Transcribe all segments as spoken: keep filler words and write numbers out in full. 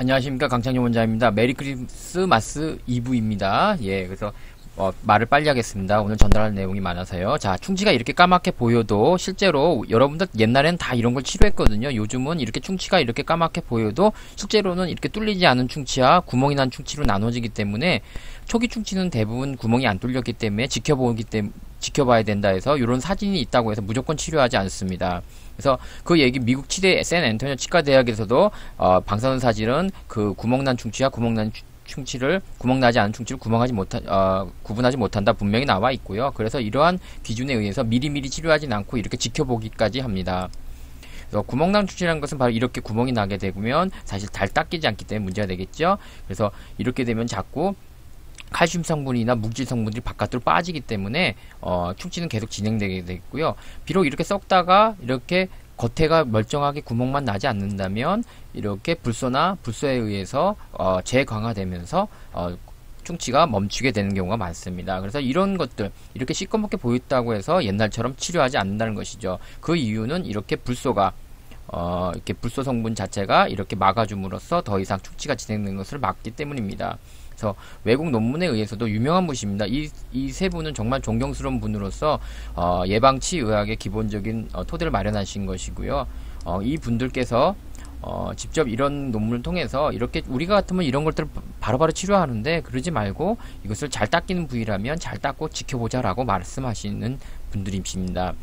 안녕하십니까, 강창용 원장입니다. 메리 크리스마스 이브입니다. 예, 그래서 어, 말을 빨리 하겠습니다. 오늘 전달할 내용이 많아서요. 자, 충치가 이렇게 까맣게 보여도 실제로 여러분들 옛날엔 다 이런 걸 치료했거든요. 요즘은 이렇게 충치가 이렇게 까맣게 보여도 실제로는 이렇게 뚫리지 않은 충치와 구멍이 난 충치로 나눠지기 때문에 초기 충치는 대부분 구멍이 안 뚫렸기 때문에 지켜보기 때문에 지켜봐야 된다 해서 이런 사진이 있다고 해서 무조건 치료하지 않습니다. 그래서 그 얘기 미국 치대 샌 앤토니오 치과대학에서도 어, 방사선 사진은 그 구멍난 충치와 구멍난 충치를 구멍나지 않은 충치를 구멍하지 못한 어, 구분하지 못한다 분명히 나와 있고요. 그래서 이러한 기준에 의해서 미리미리 치료하진 않고 이렇게 지켜보기까지 합니다. 그래서 구멍난 충치라는 것은 바로 이렇게 구멍이 나게 되면 사실 잘 닦이지 않기 때문에 문제가 되겠죠. 그래서 이렇게 되면 자꾸 칼슘 성분이나 물질 성분들이 바깥으로 빠지기 때문에 어, 충치는 계속 진행되게 되고요. 비록 이렇게 썩다가 이렇게 겉에가 멀쩡하게 구멍만 나지 않는다면 이렇게 불소나 불소에 의해서 어, 재강화되면서 어, 충치가 멈추게 되는 경우가 많습니다. 그래서 이런 것들 이렇게 시꺼멓게 보였다고 해서 옛날처럼 치료하지 않는다는 것이죠. 그 이유는 이렇게 불소가 어, 이렇게 불소 성분 자체가 이렇게 막아줌으로써 더 이상 충치가 진행되는 것을 막기 때문입니다. 그래서 외국 논문에 의해서도 유명한 분입니다. 이, 이 세 분은 정말 존경스러운 분으로서 어, 예방치 의학의 기본적인 어, 토대를 마련하신 것이고요. 어, 이 분들께서 어, 직접 이런 논문을 통해서 이렇게 우리가 같으면 이런 것들을 바로바로 치료하는데 그러지 말고 이것을 잘 닦이는 부위라면 잘 닦고 지켜보자 라고 말씀하시는 분들이십니다.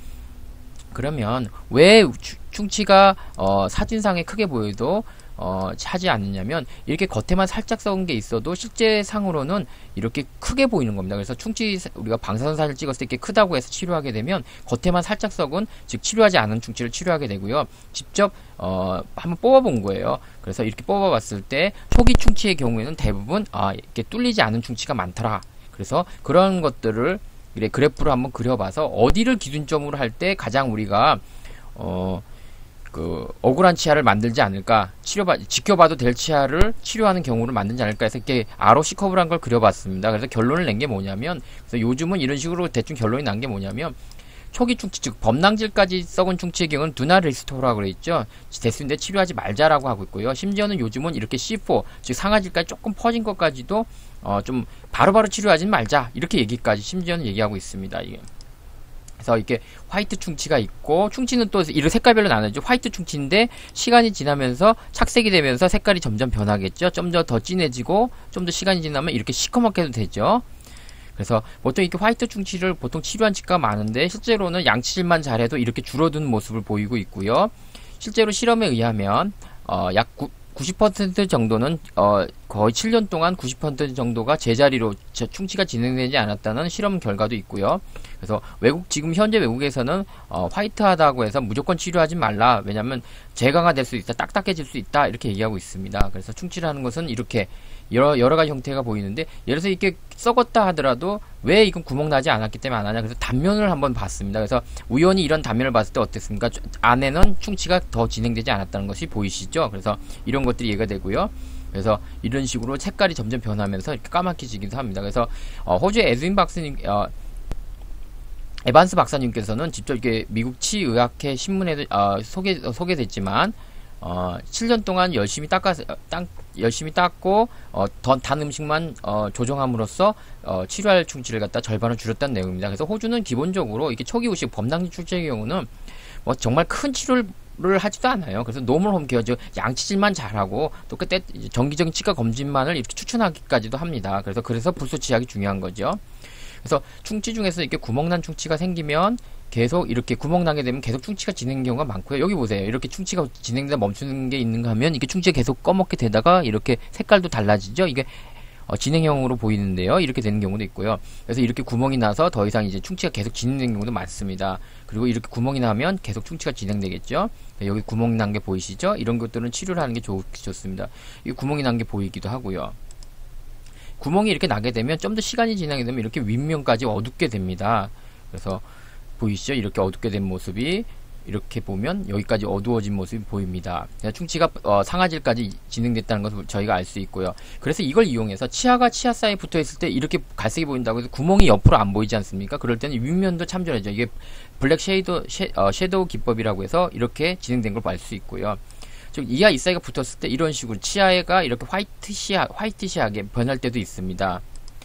그러면 왜 충치가 어, 사진상에 크게 보여도 어, 하지 않느냐면 이렇게 겉에만 살짝 썩은 게 있어도 실제 상으로는 이렇게 크게 보이는 겁니다. 그래서 충치 우리가 방사선 사진을 찍었을 때 이렇게 크다고 해서 치료하게 되면 겉에만 살짝 썩은 즉 치료하지 않은 충치를 치료하게 되고요. 직접 어, 한번 뽑아본 거예요. 그래서 이렇게 뽑아봤을 때 초기 충치의 경우에는 대부분 아, 이렇게 뚫리지 않은 충치가 많더라. 그래서 그런 것들을 그래, 그래프로 한번 그려봐서 어디를 기준점으로 할 때 가장 우리가 어, 그 억울한 치아를 만들지 않을까, 치료봐 지켜봐도 될 치아를 치료하는 경우를 만들지 않을까 해서 이렇게 아로 C커브란 걸 그려봤습니다. 그래서 결론을 낸 게 뭐냐면, 그래서 요즘은 이런 식으로 대충 결론이 난 게 뭐냐면 초기 충치, 즉 범낭질까지 썩은 충치의 경우는 두나 리스토라고 그랬죠. 됐는데 치료하지 말자라고 하고 있고요. 심지어는 요즘은 이렇게 씨 사, 즉 상아질까지 조금 퍼진 것까지도 어, 좀 바로바로 치료하지는 말자 이렇게 얘기까지 심지어는 얘기하고 있습니다. 이게. 그래서 이렇게 화이트 충치가 있고, 충치는 또 이런 색깔별로 나눠죠. 화이트 충치인데 시간이 지나면서 착색이 되면서 색깔이 점점 변하겠죠. 좀 더 더 진해지고 좀 더 시간이 지나면 이렇게 시커멓게도 되죠. 그래서 보통 이렇게 화이트 충치를 보통 치료한 치과가 많은데 실제로는 양치질만 잘해도 이렇게 줄어드는 모습을 보이고 있고요. 실제로 실험에 의하면 어, 약 구십 퍼센트 정도는 어, 거의 칠 년 동안 구십 퍼센트 정도가 제자리로 충치가 진행되지 않았다는 실험 결과도 있고요. 그래서 외국 지금 현재 외국에서는 어, 화이트하다고 해서 무조건 치료하지 말라. 왜냐하면 재강화될 수 있다, 딱딱해질 수 있다 이렇게 얘기하고 있습니다. 그래서 충치라는 것은 이렇게 여러 여러 가지 형태가 보이는데 예를 들어서 이렇게 썩었다 하더라도 왜 이건 구멍 나지 않았기 때문에 안 하냐. 그래서 단면을 한번 봤습니다. 그래서 우연히 이런 단면을 봤을 때 어땠습니까? 안에는 충치가 더 진행되지 않았다는 것이 보이시죠? 그래서 이런 것들이 얘가 되고요. 그래서 이런 식으로 색깔이 점점 변하면서 이렇게 까맣게지기도 합니다. 그래서 어, 호주의 에드윈 박사님, 어, 에반스 박사님께서는 직접 이렇게 미국 치의학회 신문에도 어, 소개 소개됐지만 어, 칠 년 동안 열심히 닦아서 땅 열심히 닦고 어, 더 단 음식만 어, 조정함으로써 어, 치료할 충치를 갖다 절반을 줄였다는 내용입니다. 그래서 호주는 기본적으로 이렇게 초기 후식 범낭질 충치의 경우는 뭐 정말 큰 치료를 를 하지도 않아요. 그래서 노멀 홈케어, 즉 양치질만 잘하고 또 그때 정기적인 치과 검진만을 이렇게 추천하기까지도 합니다. 그래서 그래서 불소치약이 중요한 거죠. 그래서 충치 중에서 이렇게 구멍난 충치가 생기면 계속 이렇게 구멍 나게 되면 계속 충치가 진행되는 경우가 많고요. 여기 보세요. 이렇게 충치가 진행되다 멈추는 게 있는가 하면 이게 충치가 계속 검게 되다가 이렇게 색깔도 달라지죠. 이게 어, 진행형으로 보이는데요. 이렇게 되는 경우도 있고요. 그래서 이렇게 구멍이 나서 더 이상 이제 충치가 계속 진행되는 경우도 많습니다. 그리고 이렇게 구멍이 나면 계속 충치가 진행되겠죠. 여기 구멍이 난 게 보이시죠? 이런 것들은 치료를 하는 게 좋, 좋습니다. 이 구멍이 난 게 보이기도 하고요. 구멍이 이렇게 나게 되면 좀 더 시간이 지나게 되면 이렇게 윗면까지 어둡게 됩니다. 그래서 보이시죠? 이렇게 어둡게 된 모습이 이렇게 보면 여기까지 어두워진 모습이 보입니다. 충치가 어, 상아질까지 진행됐다는 것을 저희가 알 수 있고요. 그래서 이걸 이용해서 치아가 치아 사이에 붙어 있을 때 이렇게 갈색이 보인다고 해서 구멍이 옆으로 안 보이지 않습니까? 그럴 때는 윗면도 참조하죠. 이게 블랙 쉐이도 쉐, 어, 섀도우 기법이라고 해서 이렇게 진행된 걸 알 수 있고요. 즉 이하 이사이가 붙었을 때 이런 식으로 치아가 이렇게 화이트시하, 화이트시하게 변할 때도 있습니다.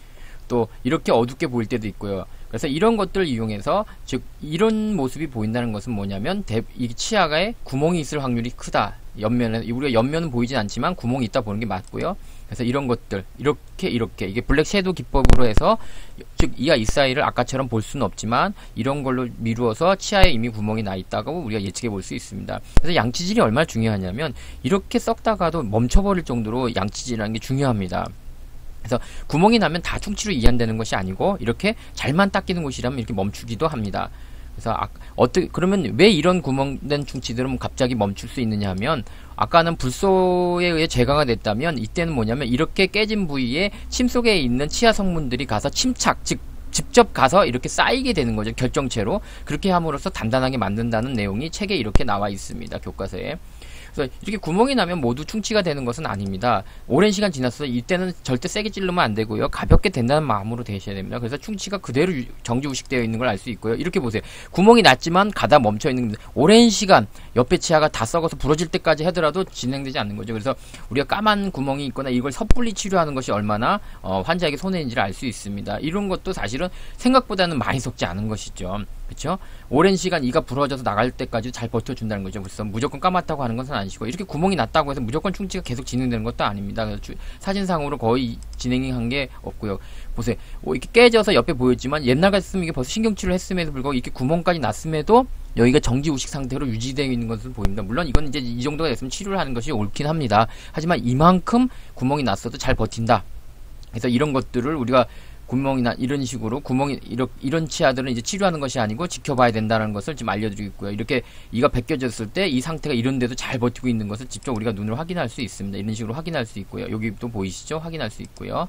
또 이렇게 어둡게 보일 때도 있고요. 그래서 이런 것들을 이용해서 즉 이런 모습이 보인다는 것은 뭐냐면 대, 이 치아에 구멍이 있을 확률이 크다. 옆면에 우리가 옆면은 보이진 않지만 구멍이 있다 보는 게 맞고요. 그래서 이런 것들 이렇게 이렇게 이게 블랙 섀도우 기법으로 해서 즉 이하 이 사이를 아까처럼 볼 수는 없지만 이런 걸로 미루어서 치아에 이미 구멍이 나 있다고 우리가 예측해 볼 수 있습니다. 그래서 양치질이 얼마나 중요하냐면 이렇게 썩다가도 멈춰버릴 정도로 양치질이라는 게 중요합니다. 그래서 구멍이 나면 다 충치로 이완되는 것이 아니고 이렇게 잘만 닦이는 곳이라면 이렇게 멈추기도 합니다. 그래서 아, 어떻게 그러면 왜 이런 구멍된 충치들은 갑자기 멈출 수 있느냐 하면 아까는 불소에 의해 제거가 됐다면 이때는 뭐냐면 이렇게 깨진 부위에 침 속에 있는 치아 성분들이 가서 침착 즉 직접 가서 이렇게 쌓이게 되는 거죠. 결정체로. 그렇게 함으로써 단단하게 만든다는 내용이 책에 이렇게 나와 있습니다. 교과서에. 그래서 이렇게 구멍이 나면 모두 충치가 되는 것은 아닙니다. 오랜 시간 지났어 이때는 절대 세게 찌르면 안 되고요. 가볍게 된다는 마음으로 되셔야 됩니다. 그래서 충치가 그대로 정지우식되어 있는 걸 알 수 있고요. 이렇게 보세요. 구멍이 났지만 가다 멈춰 있는 오랜 시간 옆에 치아가 다 썩어서 부러질 때까지 하더라도 진행되지 않는 거죠. 그래서 우리가 까만 구멍이 있거나 이걸 섣불리 치료하는 것이 얼마나 어, 환자에게 손해인지를 알 수 있습니다. 이런 것도 사실은 생각보다는 많이 썩지 않은 것이죠. 그렇죠? 오랜 시간 이가 부러져서 나갈 때까지 잘 버텨준다는 거죠. 그래서 무조건 까맣다고 하는 것은 아니시고 이렇게 구멍이 났다고 해서 무조건 충치가 계속 진행되는 것도 아닙니다. 그래서 주, 사진상으로 거의 진행한 게 없고요. 보세요. 오, 이렇게 깨져서 옆에 보였지만 옛날 같으면 이게 벌써 신경치료를 했음에도 불구하고 이렇게 구멍까지 났음에도 여기가 정지우식 상태로 유지되어 있는 것으로 보입니다. 물론 이건 이제 이 정도가 됐으면 치료를 하는 것이 옳긴 합니다. 하지만 이만큼 구멍이 났어도 잘 버틴다. 그래서 이런 것들을 우리가 구멍이나 이런 식으로 구멍이 이런 이런 치아들은 이제 치료하는 것이 아니고 지켜봐야 된다는 것을 지금 알려드리고 있고요. 이렇게 이가 벗겨졌을 때 이 상태가 이런데도 잘 버티고 있는 것을 직접 우리가 눈으로 확인할 수 있습니다. 이런 식으로 확인할 수 있고요. 여기 또 보이시죠? 확인할 수 있고요.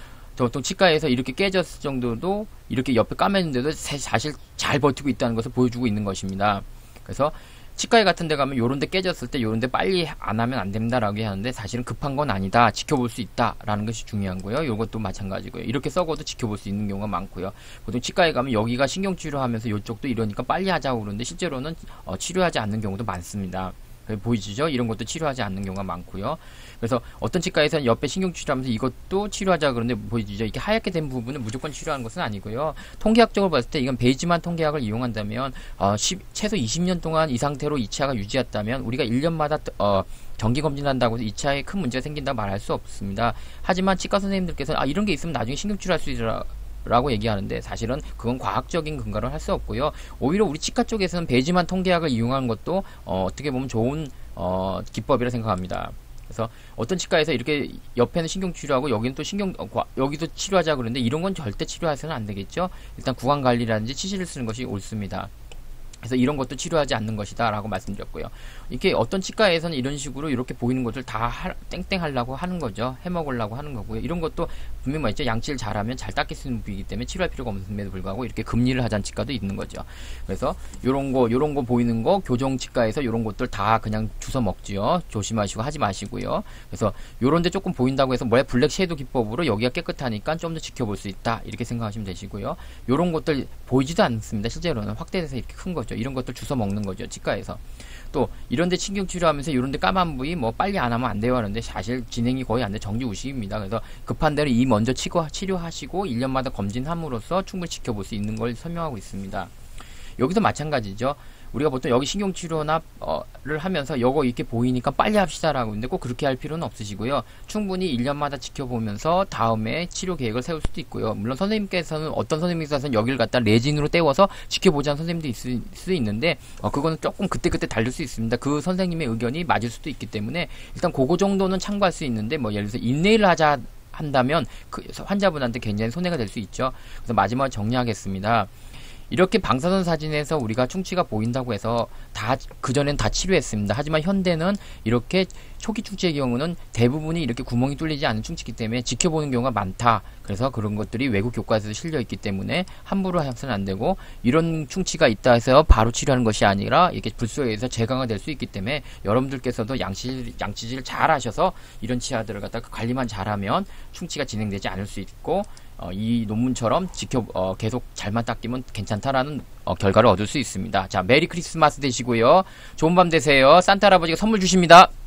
보통 치과에서 이렇게 깨졌을 정도도 이렇게 옆에 까맸는데도 사실 잘 버티고 있다는 것을 보여주고 있는 것입니다. 그래서 치과에 같은 데 가면 요런 데 깨졌을 때 요런 데 빨리 안 하면 안 된다라고 하는데 사실은 급한 건 아니다. 지켜볼 수 있다라는 것이 중요한 거예요. 요것도 마찬가지고요. 이렇게 썩어도 지켜볼 수 있는 경우가 많고요. 보통 치과에 가면 여기가 신경치료하면서 요쪽도 이러니까 빨리 하자고 그러는데 실제로는 어, 치료하지 않는 경우도 많습니다. 보이시죠? 이런 것도 치료하지 않는 경우가 많고요. 그래서 어떤 치과에서는 옆에 신경치료하면서 이것도 치료하자 그러는데 보이시죠? 이게 하얗게 된 부분을 무조건 치료하는 것은 아니고요. 통계학적으로 봤을 때 이건 베이지만 통계학을 이용한다면 어, 십, 최소 이십 년 동안 이 상태로 이 치아가 유지했다면 우리가 일 년마다 어, 정기검진한다고 해서 이 치아에 큰 문제가 생긴다고 말할 수 없습니다. 하지만 치과 선생님들께서 아 이런 게 있으면 나중에 신경치료할 수 있으라 라고 얘기하는데 사실은 그건 과학적인 근거를 할 수 없고요. 오히려 우리 치과 쪽에서는 베이지만 통계학을 이용하는 것도 어, 어떻게 보면 좋은 어, 기법이라 생각합니다. 그래서 어떤 치과에서 이렇게 옆에는 신경치료하고 여기는 또 신경 어, 여기도 치료하자 그러는데 이런 건 절대 치료해서는 안 되겠죠. 일단 구강관리라든지 치실을 쓰는 것이 옳습니다. 그래서 이런 것도 치료하지 않는 것이다 라고 말씀드렸고요. 이게 어떤 치과에서는 이런 식으로 이렇게 보이는 것을 다 하, 땡땡 하려고 하는 거죠. 해먹으려고 하는 거고요. 이런 것도 분명히 말이죠. 양치를 잘하면 잘 닦일 수 있는 부위이기 때문에 치료할 필요가 없음에도 불구하고 이렇게 금리를 하자는 치과도 있는 거죠. 그래서 요런 거 요런 거 보이는 거 교정 치과에서 요런 것들 다 그냥 주워 먹지요. 조심하시고 하지 마시고요. 그래서 요런 데 조금 보인다고 해서 뭐야 블랙 섀도우 기법으로 여기가 깨끗하니까 좀 더 지켜볼 수 있다. 이렇게 생각하시면 되시고요. 요런 것들 보이지도 않습니다. 실제로는 확대돼서 이렇게 큰 거죠. 이런 것들 주워 먹는 거죠. 치과에서. 또 이런데 신경 치료하면서 이런데 까만 부위 뭐 빨리 안 하면 안 돼요 하는데 사실 진행이 거의 안 돼. 정지우식입니다. 그래서 급한 대로 이 먼저 치고 치료하시고 일 년마다 검진함으로써 충분히 지켜볼 수 있는 걸 설명하고 있습니다. 여기도 마찬가지죠. 우리가 보통 여기 신경치료나 어,를 하면서 요거 이렇게 보이니까 빨리 합시다라고 하는데 꼭 그렇게 할 필요는 없으시고요. 충분히 일 년마다 지켜보면서 다음에 치료 계획을 세울 수도 있고요. 물론 선생님께서는 어떤 선생님께서는 여기를 갖다 레진으로 떼워서 지켜보자는 선생님도 있을 수 있는데 어, 그거는 조금 그때그때 다를 수 있습니다. 그 선생님의 의견이 맞을 수도 있기 때문에 일단 그거 정도는 참고할 수 있는데 뭐 예를 들어서 인내를 하자 한다면 그 환자분한테 굉장히 손해가 될 수 있죠. 그래서 마지막으로 정리하겠습니다. 이렇게 방사선 사진에서 우리가 충치가 보인다고 해서 다 그전엔 다 치료했습니다. 하지만 현대는 이렇게 초기 충치의 경우는 대부분이 이렇게 구멍이 뚫리지 않은 충치이기 때문에 지켜보는 경우가 많다. 그래서 그런 것들이 외국 교과서에서 실려있기 때문에 함부로 해서는 안 되고 이런 충치가 있다 해서 바로 치료하는 것이 아니라 이렇게 불소에 의해서 재강화 될 수 있기 때문에 여러분들께서도 양치, 양치질을 잘 하셔서 이런 치아들을 갖다가 관리만 잘하면 충치가 진행되지 않을 수 있고 어, 이 논문처럼 지켜 어, 계속 잘만 닦이면 괜찮다라는 어, 결과를 얻을 수 있습니다. 자, 메리 크리스마스 되시고요. 좋은 밤 되세요. 산타 할아버지가 선물 주십니다.